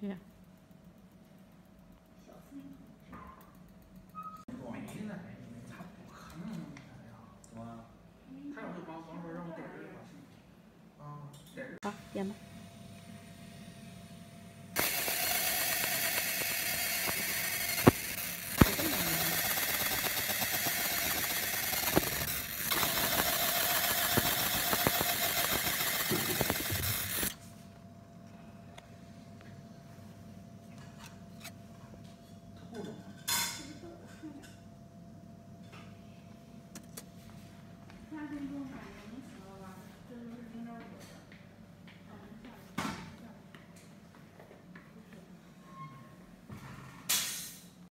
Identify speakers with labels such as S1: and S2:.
S1: 对呀。
S2: 没呢，他不可能那么呀？怎么？他要是光说让我带人的话，行。啊，带人。
S1: 好，演吧。
S3: 8分钟。